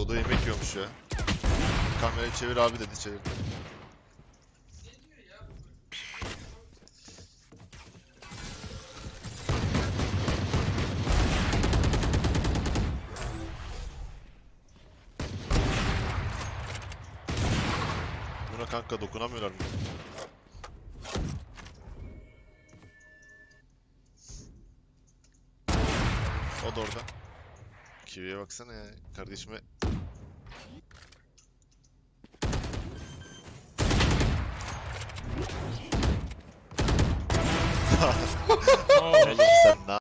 Dodo yemek yiyormuş ya. Kamerayı çevir abi dedi, çevirdi. Buna kanka dokunamıyorlar mı? O da orada. Kiwi'ye baksana ya. Kardeşime... Oğlum sen ne